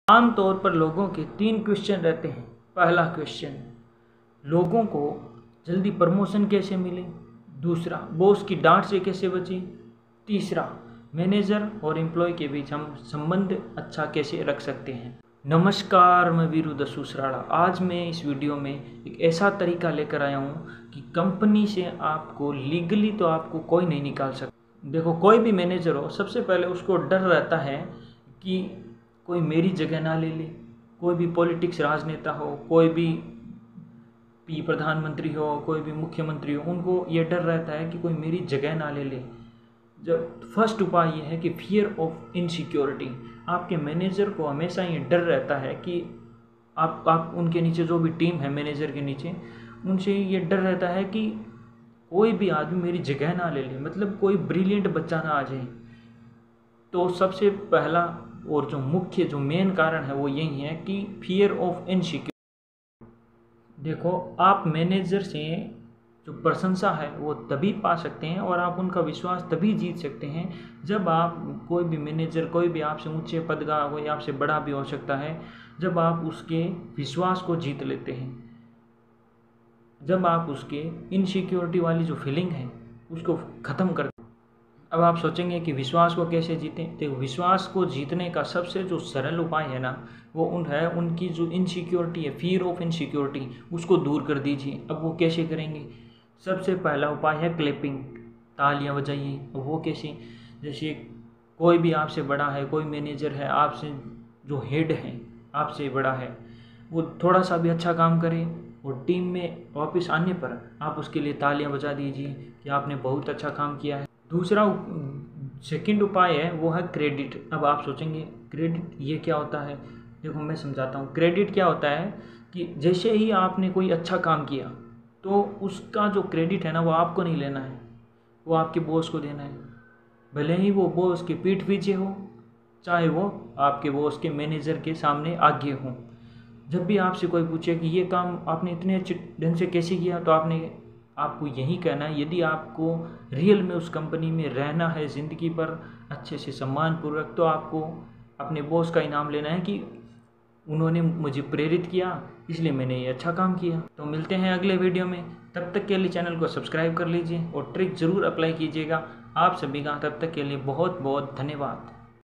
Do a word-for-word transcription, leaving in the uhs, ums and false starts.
आमतौर पर लोगों के तीन क्वेश्चन रहते हैं। पहला क्वेश्चन, लोगों को जल्दी प्रमोशन कैसे मिले। दूसरा, बॉस की डांट से कैसे बचें। तीसरा, मैनेजर और एम्प्लॉय के बीच हम संबंध अच्छा कैसे रख सकते हैं। नमस्कार, मैं वीरू दसूसराड़ा। आज मैं इस वीडियो में एक ऐसा तरीका लेकर आया हूँ कि कंपनी से आपको लीगली तो आपको कोई नहीं निकाल सकता। देखो, कोई भी मैनेजर हो, सबसे पहले उसको डर रहता है कि कोई मेरी जगह ना ले ले। कोई भी पॉलिटिक्स राजनेता हो, कोई भी पी प्रधानमंत्री हो, कोई भी मुख्यमंत्री हो, उनको ये डर रहता है कि कोई मेरी जगह ना ले ले। जब फर्स्ट उपाय ये है कि फियर ऑफ इनसिक्योरिटी। आपके मैनेजर को हमेशा ये डर रहता है कि आप आप उनके नीचे जो भी टीम है मैनेजर के नीचे, उनसे ये डर रहता है कि कोई भी आदमी मेरी जगह ना ले ले, मतलब कोई ब्रिलियंट बच्चा ना आ जाए। तो सबसे पहला और जो मुख्य जो मेन कारण है वो यही है कि फियर ऑफ इनसिक्योरिटी। देखो, आप मैनेजर से जो प्रशंसा है वो तभी पा सकते हैं और आप उनका विश्वास तभी जीत सकते हैं जब आप, कोई भी मैनेजर, कोई भी आपसे ऊंचे पद का, कोई आपसे बड़ा भी हो सकता है, जब आप उसके विश्वास को जीत लेते हैं, जब आप उसके इनसिक्योरिटी वाली जो फीलिंग है उसको ख़त्म कर। अब आप सोचेंगे कि विश्वास को कैसे जीतें। तो विश्वास को जीतने का सबसे जो सरल उपाय है ना, वो उन है उनकी जो इनसिक्योरिटी है, फियर ऑफ इनसिक्योरिटी, उसको दूर कर दीजिए। अब वो कैसे करेंगे? सबसे पहला उपाय है क्लैपिंग, तालियां बजाइए। वो कैसे? जैसे कोई भी आपसे बड़ा है, कोई मैनेजर है, आपसे जो हेड है, आपसे बड़ा है, वो थोड़ा सा भी अच्छा काम करे और टीम में वापस आने पर आप उसके लिए तालियां बजा दीजिए कि आपने बहुत अच्छा काम किया है। दूसरा सेकंड उपाय है वो है क्रेडिट। अब आप सोचेंगे क्रेडिट ये क्या होता है? देखो, मैं समझाता हूँ। क्रेडिट क्या होता है कि जैसे ही आपने कोई अच्छा काम किया तो उसका जो क्रेडिट है ना, वो आपको नहीं लेना है, वो आपके बॉस को देना है। भले ही वो बॉस के पीठ पीछे हो, चाहे वो आपके बॉस के मैनेजर के सामने आगे हो। जब भी आपसे कोई पूछे कि ये काम आपने इतने अच्छे ढंग से कैसे किया, तो आपने आपको यही कहना है, यदि आपको रियल में उस कंपनी में रहना है ज़िंदगी पर अच्छे से सम्मानपूर्वक, तो आपको अपने बॉस का इनाम लेना है कि उन्होंने मुझे प्रेरित किया, इसलिए मैंने ये अच्छा काम किया। तो मिलते हैं अगले वीडियो में। तब तक के लिए चैनल को सब्सक्राइब कर लीजिए और ट्रिक ज़रूर अप्लाई कीजिएगा। आप सभी का तब तक के लिए बहुत बहुत धन्यवाद।